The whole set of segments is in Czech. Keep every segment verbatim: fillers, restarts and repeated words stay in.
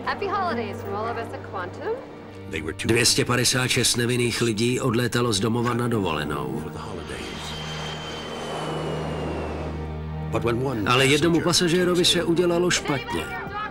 dvě stě padesát šest nevinných lidí odlétalo z domova na dovolenou. Ale jednomu pasažérovi se udělalo špatně.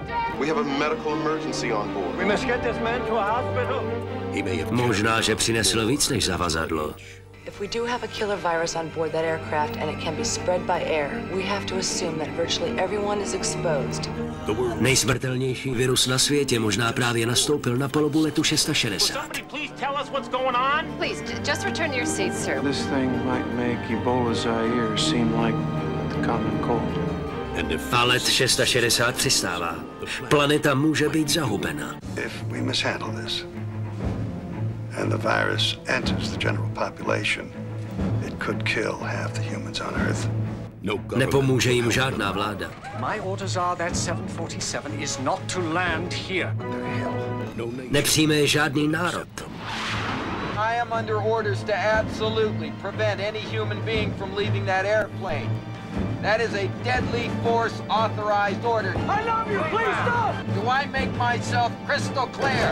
Možná, že přinesl víc než zavazadlo. If we do have a killer virus on board that aircraft and it can be spread by air, we have to assume that virtually everyone is exposed. Nejsmrtelnější virus na světě možná právě nastoupil na palubu letu šest set šedesát. Please, just return to your seat, sir. This thing might make Ebola Zaire seem like the common cold. A let šest set šedesát přistává. Planeta může být zahubena. If we mishandle this, and the virus enters the general population, it could kill half the humans on Earth. Nepomůže jim žádná vláda. My orders are that seven forty-seven is not to land here. Nepřijme žádný národ. I am under orders to absolutely prevent any human being from leaving that airplane. That is a deadly force authorized order. I love you, please stop! Do I make myself crystal clear?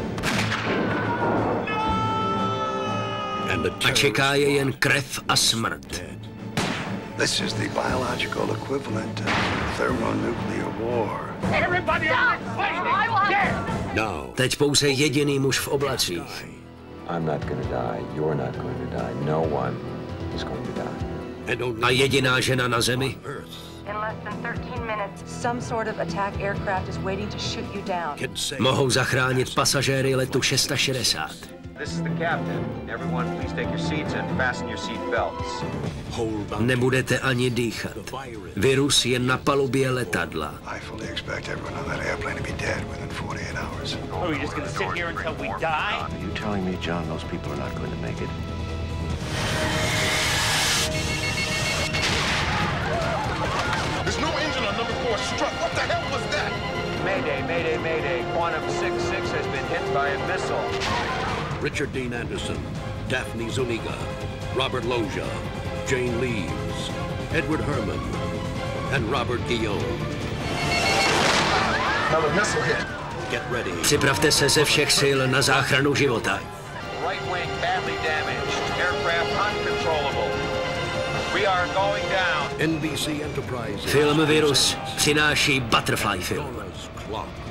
A čeká je jen krev a smrt. This is the biological equivalent of thermonuclear war. Everybody on the plane! Teď pouze jediný muž v oblacích. I'm not going to die. You're not going to die. No one is going to die. A jediná žena na zemi? In less than thirteen minutes, some sort of attack aircraft is waiting to shoot you down. Mohou zachránit pasažéry letu šest set šedesát. This is the captain. Everyone, please take your seats and fasten your seat belts. Nebudete ani dýchat. Virus je na palubě letadla. I fully expect everyone on that airplane to be dead within forty-eight hours. Are we just going to sit here until we die? Are you telling me, John, those people are not going to make it? There's no engine on number four struck. What the hell was that? Mayday, mayday, mayday. Quantum six six has been hit by a missile. Richard Dean Anderson, Daphne Zuniga, Robert Loggia, Jane Leaves, Edward Herman, and Robert Guillaume. Another missile hit. Get ready. Připravte se ze všech sil na záchranu života. Right wing badly damaged. Aircraft uncontrollable. We are going down. N B C Enterprises. Film Virus přináší Butterfly film.